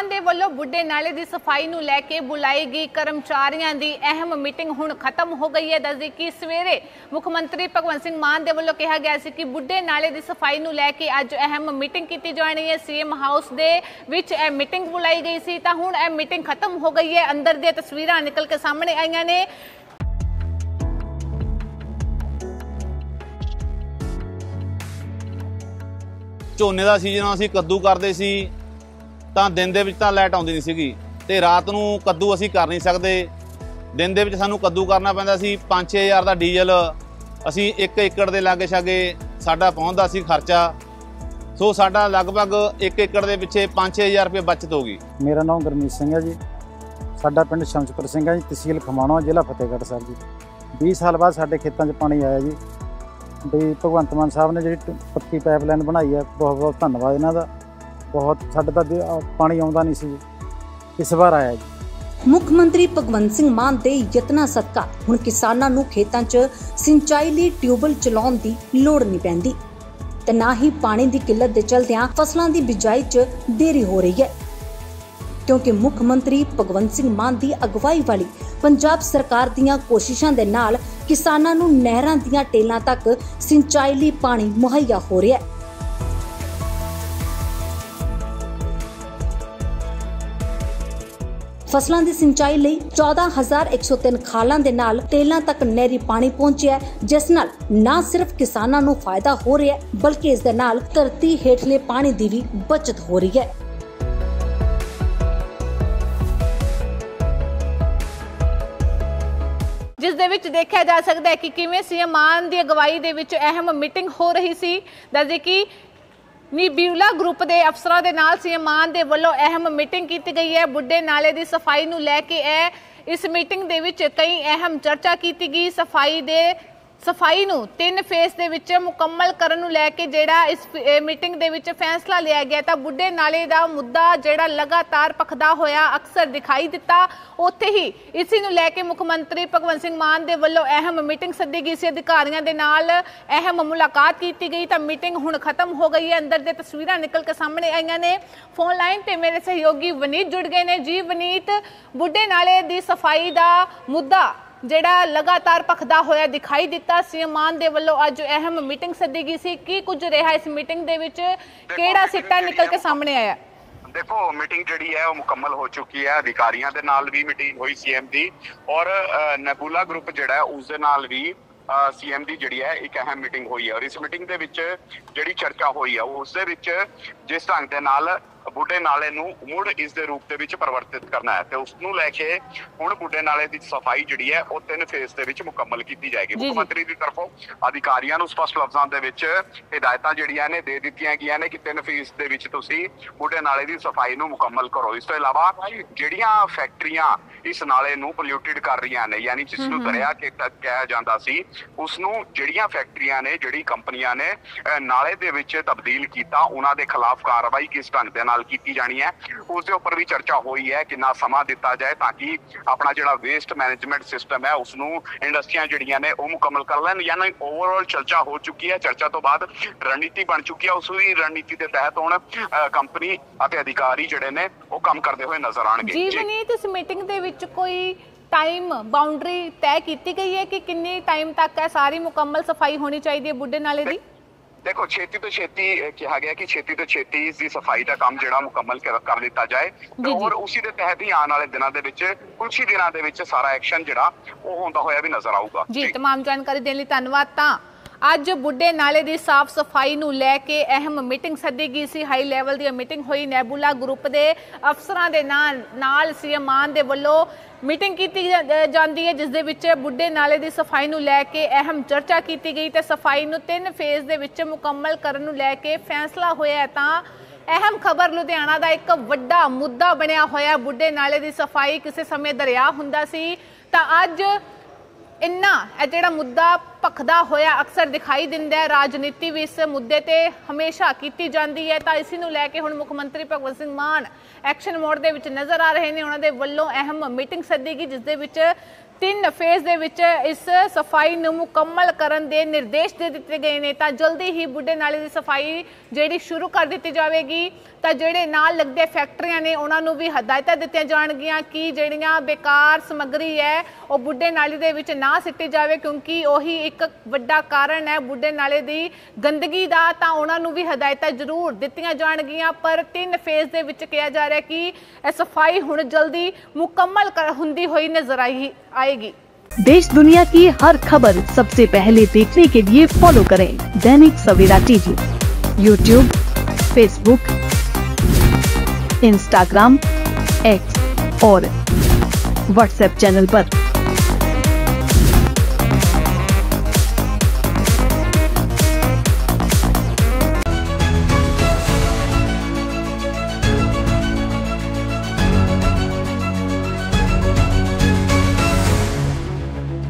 मान दे वल्लों बुड्ढे नाले की सफाई नूं लैके बुलाई गई कर्मचारियों की अहम मीटिंग हुण खत्म हो गई है। दस दी कि सवेरे मुख्यमंत्री भगवंत सिंह मान दे वल्लों कहा गया सी कि बुड्ढे नाले की सफाई नूं लैके अज अहम मीटिंग की जानी है। सीएम हाउस दे विच यह मीटिंग बुलाई गई सी तां हुण यह मीटिंग खत्म हो गई है। अंदर दी तस्वीरां निकल के सामने आईयां ने। ਝੋਨੇ ਦਾ ਸੀਜ਼ਨ ਅਸੀਂ ਕੱਦੂ ਕਰਦੇ ਸੀ ਤਾਂ ਦਿਨ ਦੇ ਵਿੱਚ ਤਾਂ ਲਾਈਟ ਆਉਂਦੀ ਨਹੀਂ ਸੀਗੀ ਤੇ ਰਾਤ ਨੂੰ ਕੱਦੂ ਅਸੀਂ ਕਰ ਨਹੀਂ ਸਕਦੇ। ਦਿਨ ਦੇ ਵਿੱਚ ਸਾਨੂੰ ਕੱਦੂ ਕਰਨਾ ਪੈਂਦਾ ਸੀ। 5-6 ਹਜ਼ਾਰ ਦਾ ਡੀਜ਼ਲ ਅਸੀਂ 1 ਏਕੜ ਦੇ ਲਾਗੇ ਛਾਗੇ ਸਾਡਾ ਪਹੁੰਚਦਾ ਸੀ ਖਰਚਾ। ਸੋ ਸਾਡਾ ਲਗਭਗ 1 ਏਕੜ ਦੇ ਪਿੱਛੇ 5-6 ਹਜ਼ਾਰ ਰੁਪਏ ਬਚਤ ਹੋ ਗਈ। ਮੇਰਾ ਨਾਮ ਗੁਰਮੀਤ ਸਿੰਘ ਹੈ ਜੀ। ਸਾਡਾ ਪਿੰਡ ਸ਼ਮਸ਼ਪੁਰ ਸਿੰਘ ਹੈ ਜੀ, ਤਹਿਸੀਲ ਖਮਾਣੋ, ਜ਼ਿਲ੍ਹਾ ਫਤਿਹਗੜ੍ਹ ਸਾਹਿਬ ਜੀ। 20 ਸਾਲ ਬਾਅਦ ਸਾਡੇ ਖੇਤਾਂ 'ਚ ਪਾਣੀ ਆਇਆ ਜੀ। ਵੀ ਭਗਵੰਤ ਮਾਨ ਸਾਹਿਬ ਨੇ ਜਿਹੜੀ ਪੱਕੀ ਪਾਈਪਲਾਈਨ ਬਣਾਈ ਹੈ, ਬਹੁਤ ਬਹੁਤ ਧੰਨਵਾਦ ਇਹਨਾਂ ਦਾ। ਬਹੁਤ ਸਾਡੇ ਤਾਂ ਪਾਣੀ ਆਉਂਦਾ ਨਹੀਂ ਸੀ, ਇਸ ਵਾਰ ਆਇਆ ਜੀ। ਮੁੱਖ ਮੰਤਰੀ ਭਗਵੰਤ ਸਿੰਘ ਮਾਨ ਦੇ ਯਤਨਾਂ ਸਦਕਾ ਹੁਣ ਕਿਸਾਨਾਂ ਨੂੰ ਖੇਤਾਂ 'ਚ ਸਿੰਚਾਈ ਲਈ ਟਿਊਬਵੈੱਲ ਚਲਾਉਣ ਦੀ ਲੋੜ ਨਹੀਂ ਪੈਂਦੀ ਤੇ ਨਾ ਹੀ ਪਾਣੀ ਦੀ ਕਿੱਲਤ ਦੇ ਚਲਦਿਆਂ ਫਸਲਾਂ ਦੀ ਬਿਜਾਈ 'ਚ ਦੇਰੀ ਹੋ ਰਹੀ ਹੈ, क्योंकि मुख मंत्री भगवंत सिंह मान की अगवाई वाली पंजाब सरकार दीयां कोशिशां दे नाल किसानां नूं नहरां दीयां टेलां तक सिंचाई लई पानी मुहैया हो रहा है। फसलां दी सिंचाई लई 14,103 खालां दे नाल टेलां तक नहरी पानी पहुंचिया है, जिस नाल ना सिर्फ किसानां नूं फायदा हो रहा है बल्कि इस दे नाल धरती हेठले पानी दी भी बचत हो रही है। जिस दे विच देखा जा सकता है कि किवें सीएम मान की अगवाई दे विच अहम मीटिंग हो रही सी। दस दे कि निब्यूला ग्रुप के अफसरों के नाल सीएम मान दे वल्लों अहम मीटिंग की गई है। बुड्ढे नाले की सफाई नूं लैके इस मीटिंग दे विच कई अहम चर्चा की गई। सफाई नूं 3 फेस दे विच मुकम्मल करन नूं लैके जेड़ा इस मीटिंग दे विच फैसला लिया गया तां बुड्ढे नाले दा मुद्दा जेड़ा लगातार भखदा होया अक्सर दिखाई दिता। उत्थे ही इसी नूं लैके मुख्यमंत्री भगवंत सिंह मान दे वल्लों अहम मीटिंग सद्दी गई सी। अधिकारियों दे नाल अहम मुलाकात की गई तां मीटिंग हुण खत्म हो गई है। अंदर दे तस्वीरां निकल के सामने आईयां ने। फोन लाइन ते मेरे सहयोगी वनीत जुड़ गए ने। जी वनीत, बुड्ढे नाले दी सफाई दा मुद्दा ਜਿਹੜਾ लगातार भखदा होया दिखाई दिता। सीएम मान दे वल्लों अज अहम मीटिंग सद्दी गई सी। की कुछ रहा इस मीटिंग दे विच, किहड़ा सिट्टा निकल के सामने आया? देखो, मीटिंग जिहड़ी है वो मुकम्मल हो चुकी है। अधिकारियों के नाल भी मीटिंग हुई सीएम दी और नेबुला ग्रुप जिहड़ा है उस दे नाल भी सीएम दी जिहड़ी है एक अहम मीटिंग हुई है। और इस मीटिंग दे विच जिहड़ी चर्चा हुई है उस दे विच जिस ढंग दे नाल बुड्ढे नाले नूं मुड़ इस दे रूप दे विच परिवर्तित करना है ते उसनूं लैके हुण बुड्ढे नाले दी सफाई जिहड़ी है वो 3 फेस दे विच मुकम्मल कीती जाएगी। मुख्यमंत्री दी तरफों अधिकारियों नूं स्पष्ट लफ्ज़ां दे विच हिदायतां जिहड़ियां ने दे दित्तियां गईयां ने कि 3 फेस दे विच तुसीं बुड्ढे नाले दी सफाई नूं मुकम्मल करो। इस तों इलावा जिहड़ियां फैक्ट्रियां इस नाले नूं पोल्यूटिड कर रहीआं ने, यानी जिसनूं दरिया कहा जांदा सी, उसनूं जिहड़ियां फैक्ट्रियां ने, जिहड़ी कंपनियां ने नाले दे विच तब्दील कीता, उन्हां दे खिलाफ कार्रवाई किस ढंग दे की जानी है उस दे उपर भी चर्चा हुई है। कितना समा दिता जाए ताकि अपना जिहड़ा वेस्ट मैनेजमेंट सिस्टम है उसनूं इंडस्ट्रियां जिहड़ियां ने वो मुकम्मल कर लैन। यानी ओवरऑल चर्चा हो चुकी है। चर्चा तो बाद रणनीति बन चुकी है। उस रणनीति के तहत हुण कंपनी अते अधिकारी जिहड़े ने वो काम करते हुए नजर आउणगे। जी वनीत, इस मीटिंग दे विच कोई टाइम बाउंड्री तय की गई है कि किन्ने टाइम तक है सारी मुकम्मल सफाई होनी चाहिए बुड्ढे नाले दी? देखो, छेती तो छेती कहा गया कि छेती तो छेती इसकी सफाई का काम जिहड़ा मुकम्मल कर लिता जाए और उसी के तहत ही आने वाले दिनों के कुछ ही दिनों के सारा एक्शन जिहड़ा वो होंदा होया भी नजर आऊगा। जी, तमाम जानकारी देने लई धन्नवाद। तां अज बुड्ढे नाले की साफ सफाई नूं लैके अहम मीटिंग सद्दी गई सी। हाई लैवल की मीटिंग हुई। नेबुला ग्रुप के अफसरां दे नाल सीएम मान दे वल्लों मीटिंग की जाती है जिस दे विच बुड्ढे नाले की सफाई नूं लैके अहम चर्चा की गई ते सफाई नूं 3 फेज दे विच मुकम्मल करन नूं लैके फैसला होया है। तां अहम खबर लुधियाना का एक वड्डा मुद्दा बनिया होया। बुड्ढे नाले की सफाई किसी समय दरिया हुंदा सी तां अज इन्ना जिहड़ा मुद्दा ਭਖਦਾ ਹੋਇਆ ਅਕਸਰ ਦਿਖਾਈ ਦਿੰਦਾ ਹੈ। ਰਾਜਨੀਤੀ ਵੀ ਇਸ ਮੁੱਦੇ ਤੇ ਹਮੇਸ਼ਾ ਕੀਤੀ ਜਾਂਦੀ ਹੈ, ਤਾਂ ਇਸੇ ਨੂੰ ਲੈ ਕੇ ਹੁਣ ਮੁੱਖ ਮੰਤਰੀ ਭਗਵੰਤ ਸਿੰਘ ਮਾਨ ਐਕਸ਼ਨ ਮੋਡ ਦੇ ਵਿੱਚ ਨਜ਼ਰ ਆ ਰਹੇ ਨੇ। ਉਹਨਾਂ ਦੇ ਵੱਲੋਂ ਅਹਿਮ ਮੀਟਿੰਗ ਸੱਦੀ ਗਈ, ਜਿਸ ਦੇ ਵਿੱਚ 3 ਫੇਜ਼ ਦੇ ਵਿੱਚ ਇਸ ਸਫਾਈ ਨੂੰ ਮੁਕੰਮਲ ਕਰਨ ਦੇ ਨਿਰਦੇਸ਼ ਦੇ ਦਿੱਤੇ ਗਏ ਨੇ। ਤਾਂ ਜਲਦੀ ਹੀ ਬੁੱਢੇ ਨਾਲੇ ਦੀ ਸਫਾਈ ਜਿਹੜੀ ਸ਼ੁਰੂ ਕਰ ਦਿੱਤੀ ਜਾਵੇਗੀ। ਤਾਂ ਜਿਹੜੇ ਨਾਲ ਲੱਗਦੇ ਫੈਕਟਰੀਆਂ ਨੇ ਉਹਨਾਂ ਨੂੰ ਵੀ ਹਦਾਇਤਾਂ ਦਿੱਤੀਆਂ ਜਾਣਗੀਆਂ ਕਿ ਜਿਹੜੀਆਂ ਬੇਕਾਰ ਸਮੱਗਰੀ ਹੈ ਉਹ ਬੁੱਢੇ ਨਾਲੇ ਦੇ ਵਿੱਚ ਨਾ ਸਿੱਟੀ ਜਾਵੇ, ਕਿਉਂਕਿ ਉਹੀ ਇੱਕ ਵੱਡਾ ਕਾਰਨ ਹੈ ਬੁੱਢੇ ਨਾਲੇ ਦੀ ਗੰਦਗੀ ਦਾ। ਤਾਂ ਉਹਨਾਂ ਨੂੰ ਵੀ ਹਦਾਇਤਾਂ ਜ਼ਰੂਰ ਦਿੱਤੀਆਂ ਜਾਣਗੀਆਂ, ਪਰ 3 ਫੇਜ਼ ਦੇ ਵਿੱਚ ਕਿਹਾ ਜਾ ਰਿਹਾ ਕਿ ਇਹ ਸਫਾਈ ਹੁਣ ਜਲਦੀ ਮੁਕੰਮਲ ਹੁੰਦੀ ਹੋਈ नजर आएगी। देश दुनिया की हर खबर सबसे पहले देखने के लिए फॉलो करें Dainik Savera TV, YouTube, Facebook, Instagram, X और व्हाट्सएप चैनल पर।